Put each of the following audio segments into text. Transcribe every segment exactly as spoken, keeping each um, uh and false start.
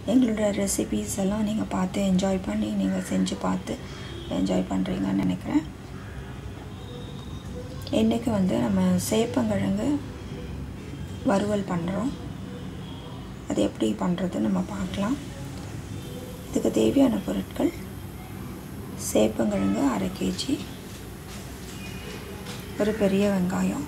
எங்களோட ரெசிபீஸ் எல்லாம் நீங்கள் பார்த்து என்ஜாய் பண்ணி நீங்கள் செஞ்சு பார்த்து என்ஜாய் பண்ணுறீங்கன்னு நினைக்கிறேன். இன்றைக்கி வந்து நம்ம சேப்பங்கிழங்கு வறுவல் பண்ணுறோம். அது எப்படி பண்ணுறது நம்ம பார்க்கலாம். இதுக்கு தேவையான பொருட்கள்: சேப்பங்கிழங்கு அரை கேஜி, ஒரு பெரிய வெங்காயம்,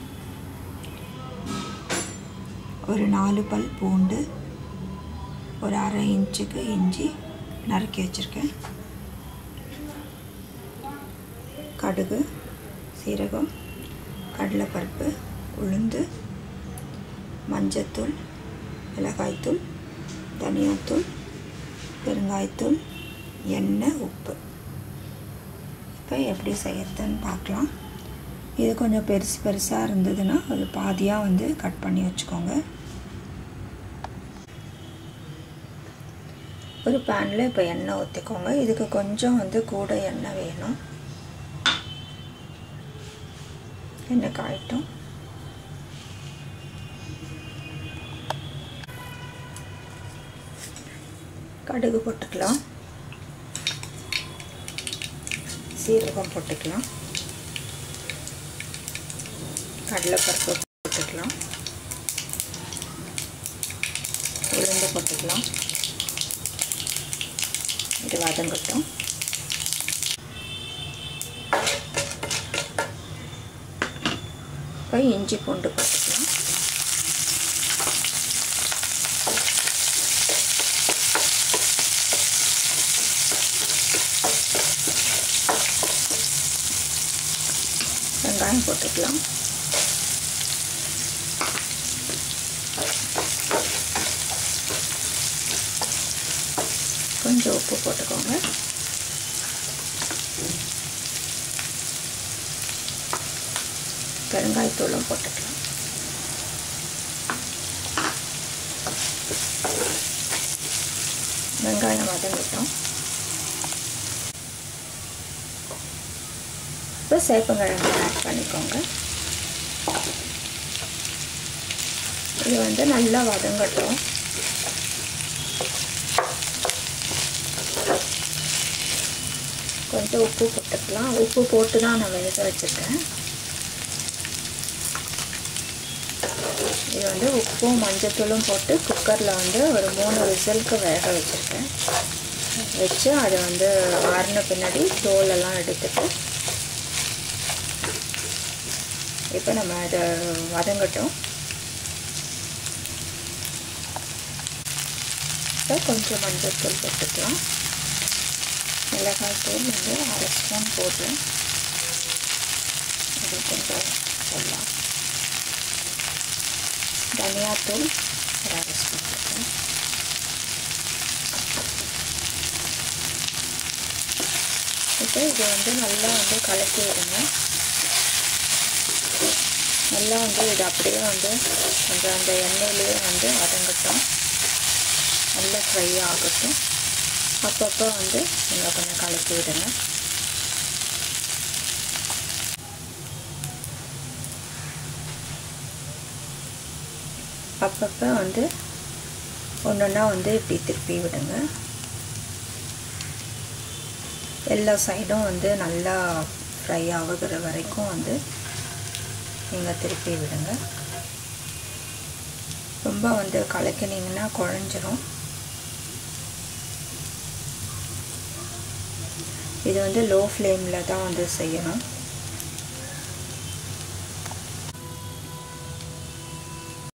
ஒரு நாலு பல் பூண்டு, ஒரு அரை இன்ச்சுக்கு இஞ்சி நறுக்கி வச்சுருக்கேன், கடுகு, சீரகம், கடலைப்பருப்பு, உளுந்து, மஞ்சத்தூள், மிளகாய்த்தூள், தனியாத்தூள், பெருங்காயத்தூள், எண்ணெய், உப்பு. இப்போ எப்படி செய்யறதுன்னு பார்க்கலாம். இது கொஞ்சம் பெருசு பெருசாக இருந்ததுன்னா அது பாதியாக வந்து கட் பண்ணி வச்சுக்கோங்க. ஒரு பேனில் இப்போ எண்ணெய் ஊற்றிக்கோங்க. இதுக்கு கொஞ்சம் வந்து கூட எண்ணெய் வேணும். எண்ணெய் காயட்டும். கடுகு போட்டுக்கலாம், சீரகம் போட்டுக்கலாம், கடலைப்பருப்பு போட்டுக்கலாம், உளுந்து போட்டுக்கலாம். இது வதங்கட்டும். இப்போ இஞ்சி பூண்டு போட்டுக்கலாம். வெங்காயம் போட்டுக்கலாம். கொஞ்சம் உப்பு போட்டுக்கோங்க. பெருங்காயத்தூளும் போட்டுக்கலாம். வெங்காயம் வதங்கிட்டோம். இப்போ சேப்பங்கிழங்கு ஆட் பண்ணிக்கோங்க. இது வந்து நல்லா வதங்கட்டும். கொஞ்சம் உப்பு போட்டுக்கலாம். உப்பு போட்டு தான் நான் வேக வச்சுருக்கேன். இது வந்து உப்பும் மஞ்சத்தூளும் போட்டு குக்கரில் வந்து ஒரு மூணு விசிலுக்கு வேக வச்சுருக்கேன். வச்சு அதை வந்து ஆறின பின்னாடி தோலெல்லாம் எடுத்துட்டு இப்போ நம்ம அதை வதங்கட்டும். இப்போ கொஞ்சம் மஞ்சத்தூள் போட்டுக்கலாம். மிளகாய்த்தூள் வந்து அரை ஸ்பூன் போடுறேன். அது கொஞ்சம் சொல்லலாம். தனியாத்தூள் ஒரு அரை ஸ்பூன் போடுறேன். இப்போ இது வந்து நல்லா வந்து கலக்கி விடுங்க. நல்லா வந்து இது அப்படியே வந்து கொஞ்சம் அந்த எண்ணெயிலேயே வந்து வதங்கட்டும். நல்லா ஃப்ரை ஆகட்டும். அப்பப்போ வந்து நீங்கள் கொஞ்சம் கலக்கி விடுங்க. அப்பப்போ வந்து ஒன்று ஒன்றா வந்து இப்படி திருப்பி விடுங்க. எல்லா சைடும் வந்து நல்லா ஃப்ரை ஆகுகிற வரைக்கும் வந்து நீங்கள் திருப்பி விடுங்க. ரொம்ப வந்து கலக்கினீங்கன்னா குழஞ்சிரும். இது வந்து லோ ஃப்ளேமில் தான் வந்து செய்யணும்.